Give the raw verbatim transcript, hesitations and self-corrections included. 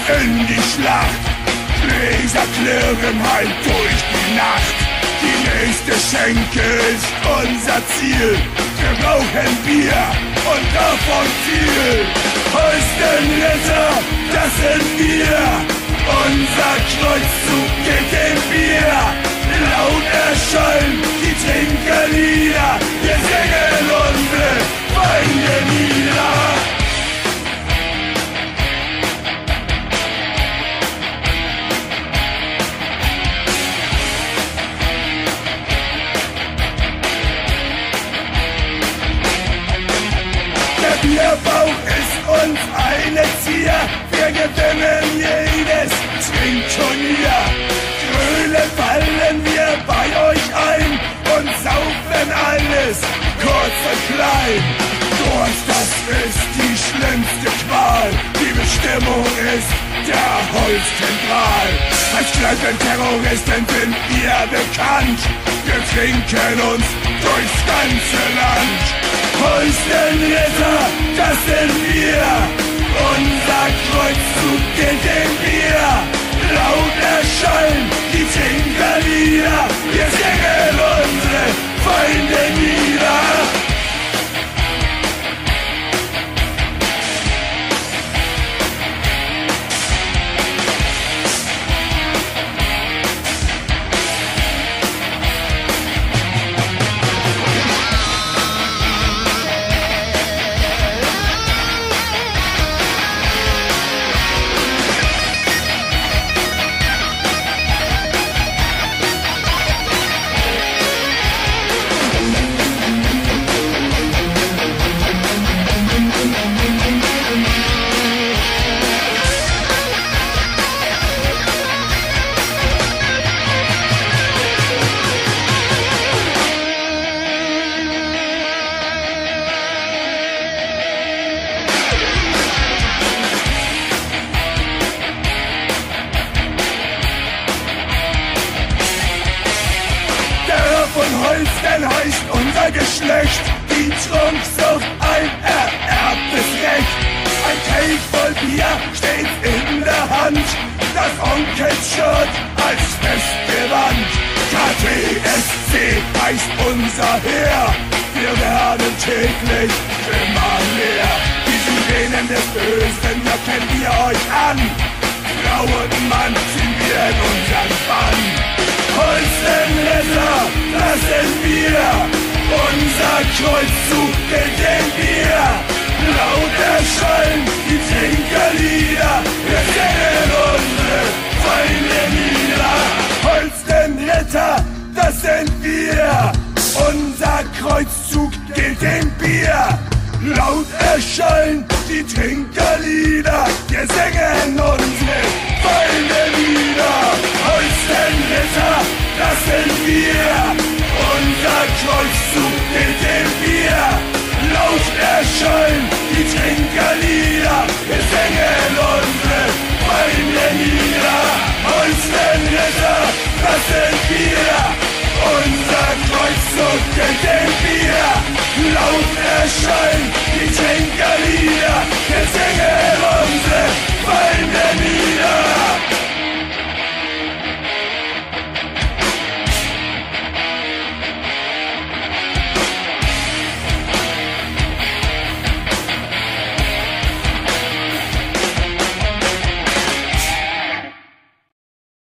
in die Schlacht. Gläser klirren halt durch die Nacht. Die nächste Schenke ist unser Ziel. Wir brauchen Bier und davon viel. Holstenritter, das sind wir. Unser Kreuzzug geht dem Bier. Laut erschallen die Trinkerlieder. Wir singen unsere Feinde nieder. Der Bierbauch ist uns eine Zier. Wir gewinnen jedes Trinkturnier. Grölen fallen wir bei euch ein und saufen alles kurz und klein. Durst, das ist die schlimmste Qual. Die Bestimmung ist der Holztempral. Als Kneipenterroristen sind wir bekannt. Wir trinken uns durchs ganze Land. Holstenritter, das sind wir. Unser Kreuzzug geht dem Bier. Laut erschallen die Trinkerlieder. Wir singen unsere Feinde nieder. Holsten heißt unser Geschlecht, die Trunksucht ein ererbtes Recht. Ein Kelch voll Bier steht in der Hand, das Onkelshirt als Festgewand. K T S C heißt unser Heer, wir werden täglich immer mehr. Die Sirenen des Bösen, da kennen wir euch an. Frau und Mann ziehen wir in unseren Bann. Holstenritter, das sind wir. Unser Kreuzzug geht dem Bier. Laut erschallen die Trinkerlieder. Wir singen unsere Feinde nieder. Holstenritter, das sind wir. Unser Kreuzzug geht dem Bier. Laut erschallen die Trinkerlieder. Wir singen unsere Feinde nieder. Holstenritter, das sind wir. Unser Kreuzzug geht dem Bier. Laut erschallen die Trinkerlieder. Wir singen unsere Feinde nieder. Holstenritter, das sind wir. Unser Kreuzzug geht dem Bier. Laut erschallen die Trinkerlieder.